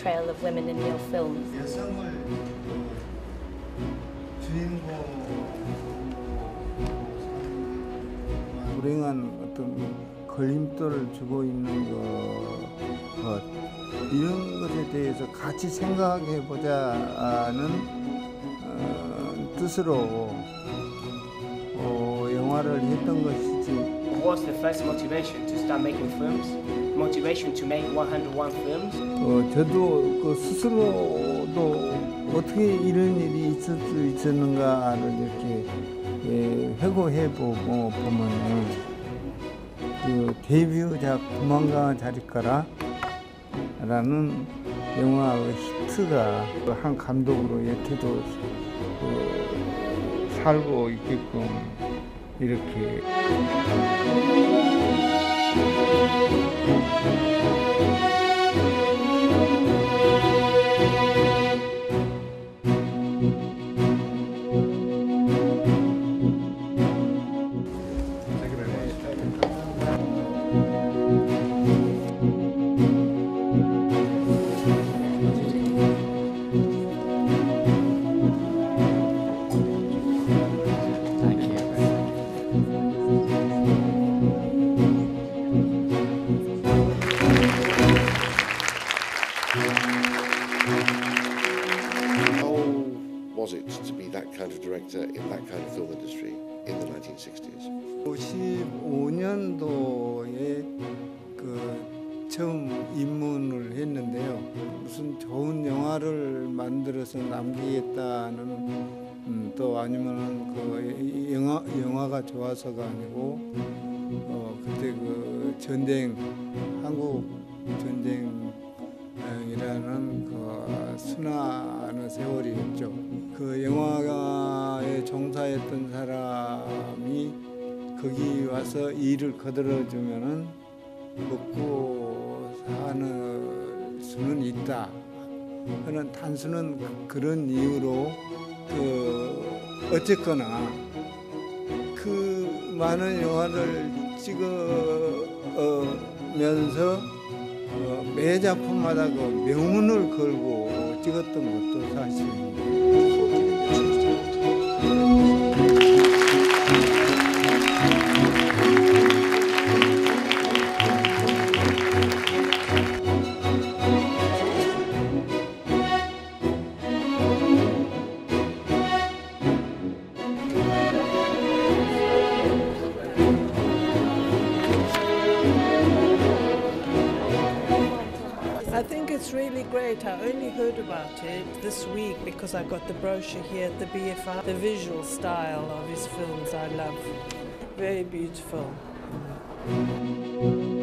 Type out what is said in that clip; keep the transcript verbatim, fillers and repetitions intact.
portrayal of women in your films? 여성을 주인공 불행한 어떤 걸림돌을 주고 있는 것 이런 것에 대해서 같이 생각해 보자는 어, 뜻으로 어, 영화를 했던 것이지. What was the first motivation to start making films? Motivation to make one hundred one films? 어, 저도 그 스스로도 어떻게 이런 일이 있을 수 있었는가를 이렇게 예, 회고해 보고 보면은 그 데뷔작 도망가 자리까라 라는 영화의 히트가 한 감독으로 여태도 그 살고 있게끔 이렇게 was it to be that kind of director in that kind of film industry in the nineteen sixties? 오십오 년도에 그 처음 입문을 했는데요. 무슨 좋은 영화를 만들어서 남기겠다는 음, 또 아니면은 그 영화 영화가 좋아서가 아니고 어, 그때 그 전쟁 한국 전쟁이라는 그 순환의 세월이었죠. 그 영화에 종사했던 사람이 거기 와서 일을 거들어주면은 먹고 사는 수는 있다 하는 단순한 그런 이유로 그 어쨌거나 그 많은 영화를 찍으면서 어 매 작품마다 그 명운을 걸고 찍었던 것도 사실입니다. I think it's really great. I only heard about it this week because I got the brochure here at the B F I. The visual style of his films I love. Very beautiful.